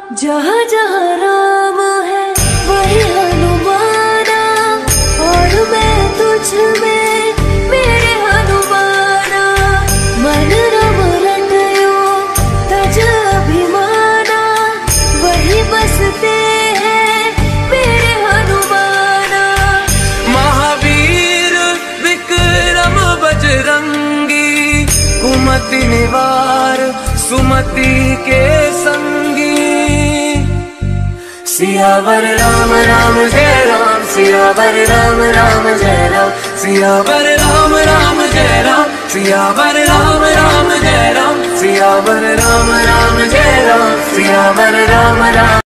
जहाँ जहाँ राम है वही हनुमाना, और मैं तुझ में मेरे हनुमाना। मन रम रटयो तज अभिमाना, वही बसते हैं मेरे हनुमाना। महावीर विक्रम बजरंगी, कुमति निवार सुमति के संगी। सियावर राम राम जय राम, सियावर राम राम जय राम, सियावर राम राम जय राम, सियावर राम राम जय राम, सियावर राम राम जय राम, सियावर राम राम।